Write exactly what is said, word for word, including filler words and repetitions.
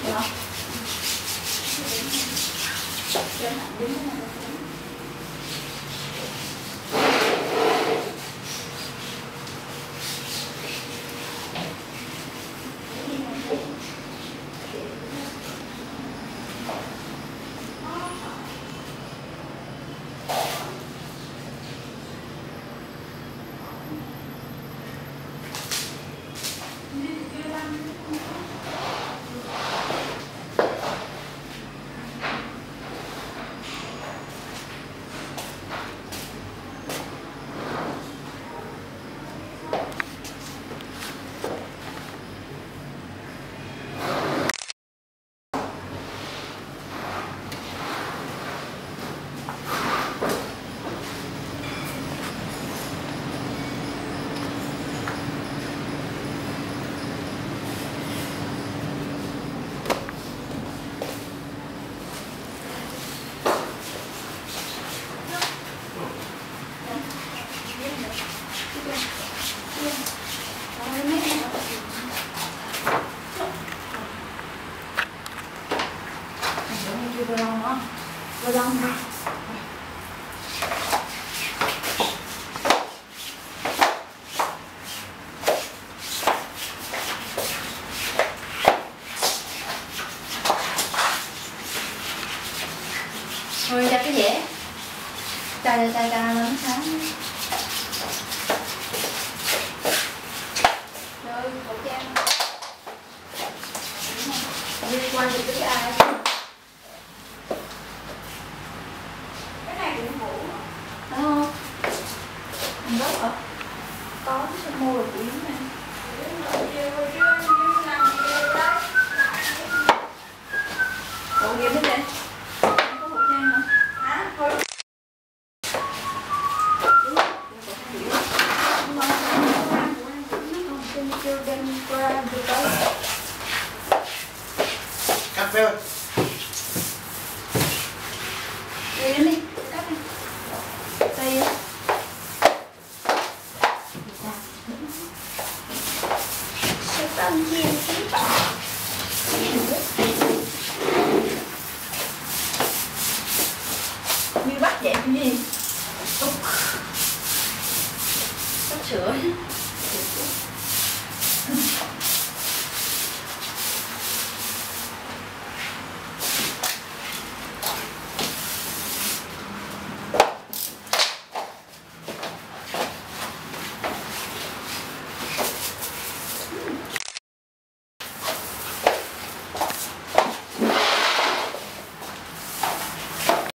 Được không? Trên hẳn đứng cái này. Vô lông hả? Vô lông đi. Thôi cho cái dẻ. Cha cha cha cha lên sáng. Rồi khẩu trang. Đi qua thì cái ai? Không gấp hả? Có chứ sao mua được yếm nè. Ủa yếm hết đi. Không có khẩu trang hả? Hả? Thôi. Cà phê ơi.